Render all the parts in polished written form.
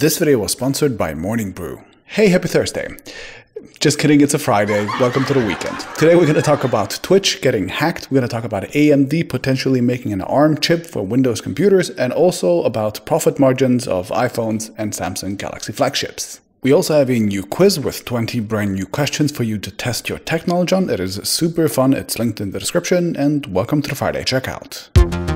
This video was sponsored by Morning Brew. Hey, happy Thursday. Just kidding, it's a Friday. Welcome to the weekend. Today we're going to talk about Twitch getting hacked. We're going to talk about AMD potentially making an ARM chip for Windows computers, and also about profit margins of iPhones and Samsung Galaxy flagships. We also have a new quiz with 20 brand new questions for you to test your tech knowledge on. It is super fun. It's linked in the description, and welcome to the Friday checkout.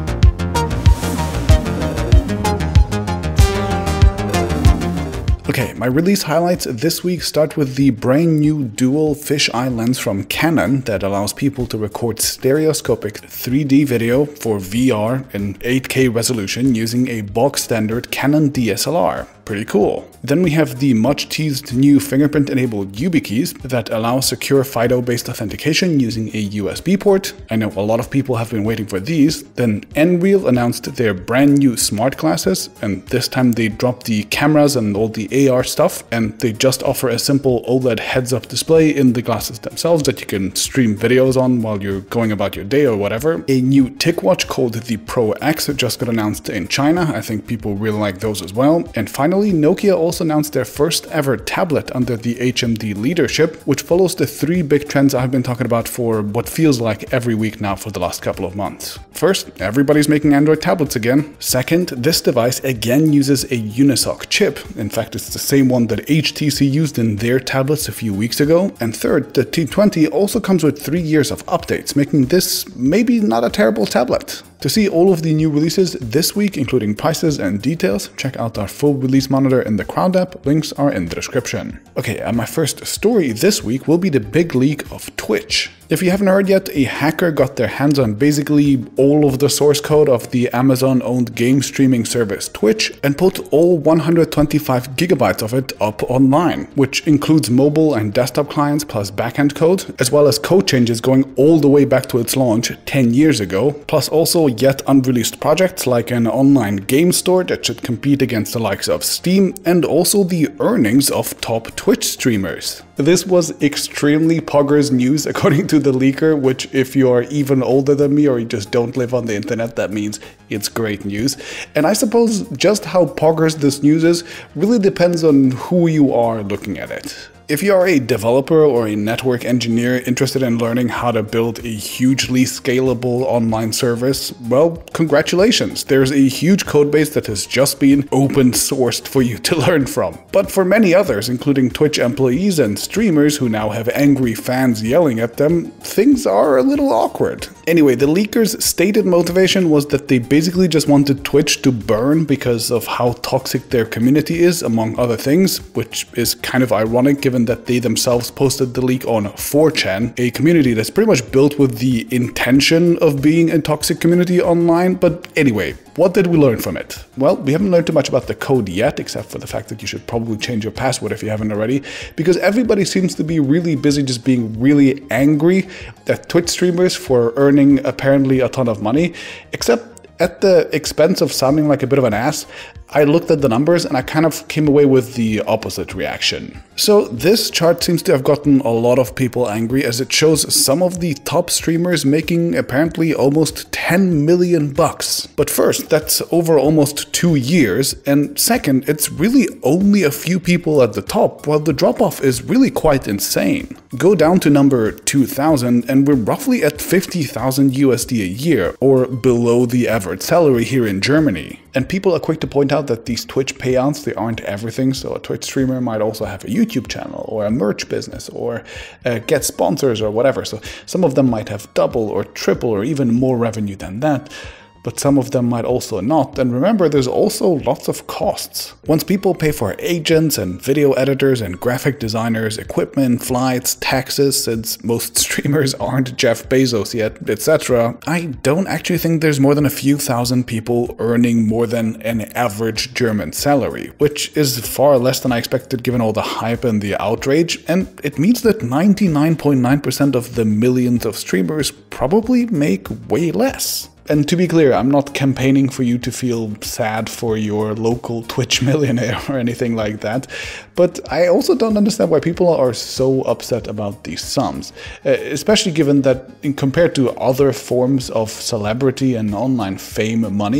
Okay, my release highlights this week start with the brand new dual fisheye lens from Canon that allows people to record stereoscopic 3D video for VR in 8K resolution using a bog standard Canon DSLR. Pretty cool. Then we have the much teased new fingerprint-enabled YubiKeys that allow secure FIDO-based authentication using a USB port. I know a lot of people have been waiting for these. Then Nreal announced their brand new smart glasses, and this time they dropped the cameras and all the AR stuff, and they just offer a simple OLED heads-up display in the glasses themselves that you can stream videos on while you're going about your day or whatever. A new TicWatch called the Pro X just got announced in China. I think people really like those as well. And finally, Nokia also announced their first ever tablet under the HMD leadership, which follows the three big trends I've been talking about for what feels like every week now for the last couple of months. First, everybody's making Android tablets again. Second, this device again uses a Unisoc chip. In fact, it's the same one that HTC used in their tablets a few weeks ago. And third, the T20 also comes with 3 years of updates, making this maybe not a terrible tablet. To see all of the new releases this week, including prices and details, check out our full release monitor in the Crowd app. Links are in the description. Okay, and my first story this week will be the big leak of Twitch. If you haven't heard yet, a hacker got their hands on basically all of the source code of the Amazon-owned game streaming service Twitch and put all 125 gigabytes of it up online, which includes mobile and desktop clients plus backend code, as well as code changes going all the way back to its launch 10 years ago, plus also yet unreleased projects like an online game store that should compete against the likes of Steam, and also the earnings of top Twitch streamers. This was extremely poggers news according to the leaker, which if you are even older than me or you just don't live on the internet, that means it's great news. And I suppose just how poggers this news is really depends on who you are looking at it. If you are a developer or a network engineer interested in learning how to build a hugely scalable online service, well, congratulations. There's a huge codebase that has just been open sourced for you to learn from. But for many others, including Twitch employees and streamers who now have angry fans yelling at them, things are a little awkward. Anyway, the leakers' stated motivation was that they basically just wanted Twitch to burn because of how toxic their community is, among other things, which is kind of ironic given that they themselves posted the leak on 4chan, a community that's pretty much built with the intention of being a toxic community online. But anyway, what did we learn from it? Well, we haven't learned too much about the code yet, except for the fact that you should probably change your password if you haven't already, because everybody seems to be really busy just being really angry at Twitch streamers for earning apparently a ton of money, except at the expense of sounding like a bit of an ass. I looked at the numbers and I kind of came away with the opposite reaction. So this chart seems to have gotten a lot of people angry, as it shows some of the top streamers making apparently almost 10 million bucks. But first, that's over almost 2 years, and second, it's really only a few people at the top, while the drop-off is really quite insane. Go down to number 2000 and we're roughly at 50,000 USD a year, or below the average salary here in Germany. And people are quick to point out that these Twitch payouts, they aren't everything. So a Twitch streamer might also have a YouTube channel or a merch business or get sponsors or whatever. So some of them might have double or triple or even more revenue than that. But some of them might also not. And remember, there's also lots of costs. Once people pay for agents and video editors and graphic designers, equipment, flights, taxes, since most streamers aren't Jeff Bezos yet, etc., I don't actually think there's more than a few thousand people earning more than an average German salary, which is far less than I expected given all the hype and the outrage. And it means that 99.9% of the millions of streamers probably make way less. And to be clear, I'm not campaigning for you to feel sad for your local Twitch millionaire or anything like that, but I also don't understand why people are so upset about these sums, especially given that compared to other forms of celebrity and online fame money,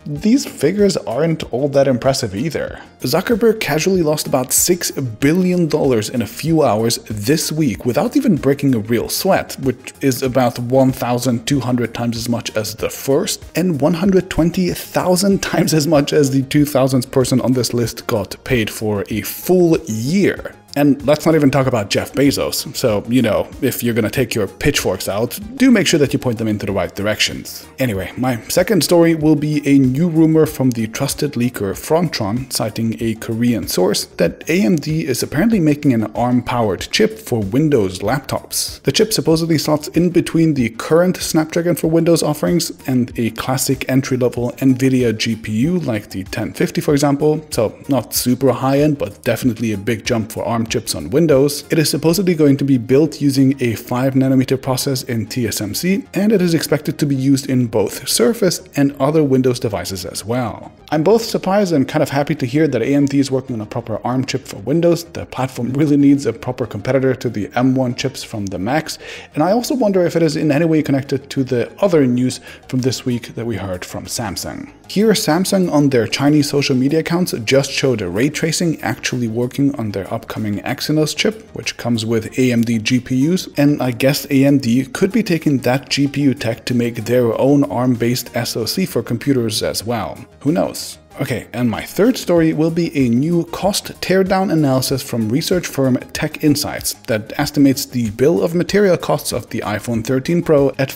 these figures aren't all that impressive either. Zuckerberg casually lost about $6 billion in a few hours this week without even breaking a real sweat, which is about 1,200 times as much as the first and 120,000 times as much as the 2,000th person on this list got paid for a full year. And let's not even talk about Jeff Bezos, so, you know, if you're gonna take your pitchforks out, do make sure that you point them into the right directions. Anyway, my second story will be a new rumor from the trusted leaker Frontron, citing a Korean source, that AMD is apparently making an ARM-powered chip for Windows laptops. The chip supposedly slots in between the current Snapdragon for Windows offerings and a classic entry-level NVIDIA GPU like the 1050, for example, so not super high-end, but definitely a big jump for ARM chips on Windows. It is supposedly going to be built using a 5nm process in TSMC, and it is expected to be used in both Surface and other Windows devices as well. I'm both surprised and kind of happy to hear that AMD is working on a proper ARM chip for Windows. The platform really needs a proper competitor to the M1 chips from the Macs, and I also wonder if it is in any way connected to the other news from this week that we heard from Samsung. Here, Samsung on their Chinese social media accounts just showed ray tracing actually working on their upcoming Exynos chip, which comes with AMD GPUs, and I guess AMD could be taking that GPU tech to make their own ARM-based SoC for computers as well. Who knows? Okay, and my third story will be a new cost teardown analysis from research firm Tech Insights that estimates the bill of material costs of the iPhone 13 Pro at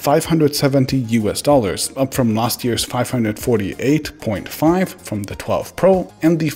$570 up from last year's $548.5 from the 12 Pro and the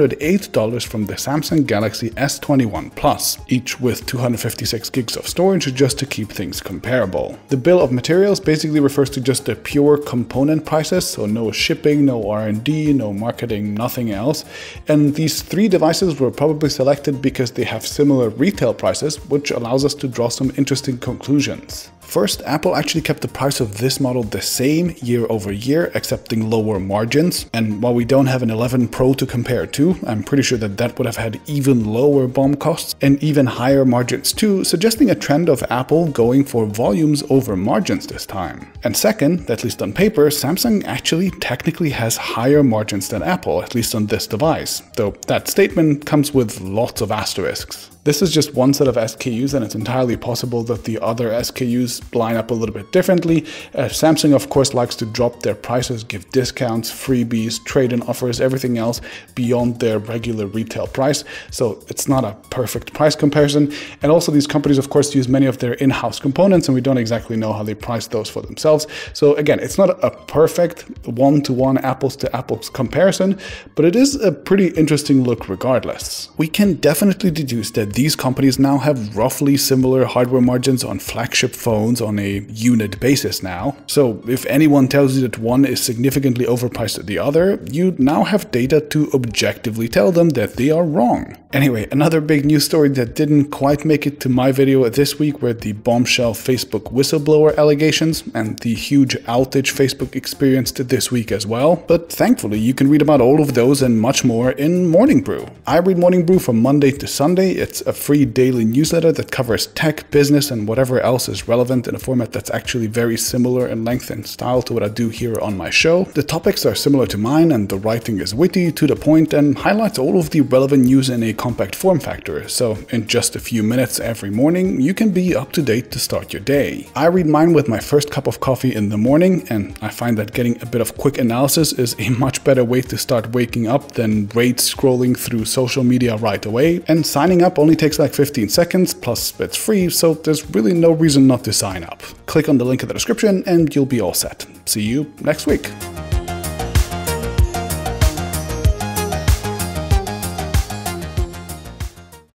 $508 from the Samsung Galaxy S21 Plus, each with 256 gigs of storage just to keep things comparable. The bill of materials basically refers to just the pure component prices, so no shipping, no R&D, no marketing, nothing else. And these three devices were probably selected because they have similar retail prices, which allows us to draw some interesting conclusions. First, Apple actually kept the price of this model the same year over year, accepting lower margins. And while we don't have an 11 Pro to compare to, I'm pretty sure that that would have had even lower BOM costs and even higher margins too, suggesting a trend of Apple going for volumes over margins this time. And second, at least on paper, Samsung actually technically has higher margins than Apple, at least on this device, though that statement comes with lots of asterisks. This is just one set of SKUs, and it's entirely possible that the other SKUs line up a little bit differently. Samsung, of course, likes to drop their prices, give discounts, freebies, trade-in offers, everything else beyond their regular retail price. So it's not a perfect price comparison. And also these companies, of course, use many of their in-house components, and we don't exactly know how they price those for themselves. So again, it's not a perfect one-to-one apples-to-apples comparison, but it is a pretty interesting look regardless. We can definitely deduce that these companies now have roughly similar hardware margins on flagship phones on a unit basis now. So if anyone tells you that one is significantly overpriced than the other, you now have data to objectively tell them that they are wrong. Anyway, another big news story that didn't quite make it to my video this week were the bombshell Facebook whistleblower allegations and the huge outage Facebook experienced this week as well. But thankfully, you can read about all of those and much more in Morning Brew. I read Morning Brew from Monday to Sunday. It's a free daily newsletter that covers tech, business, and whatever else is relevant in a format that's actually very similar in length and style to what I do here on my show. The topics are similar to mine, and the writing is witty, to the point, and highlights all of the relevant news in a compact form factor. So in just a few minutes every morning, you can be up to date to start your day. I read mine with my first cup of coffee in the morning, and I find that getting a bit of quick analysis is a much better way to start waking up than rage scrolling through social media right away. And signing up only takes like 15 seconds, plus it's free, so there's really no reason not to sign up. Click on the link in the description and you'll be all set. See you next week.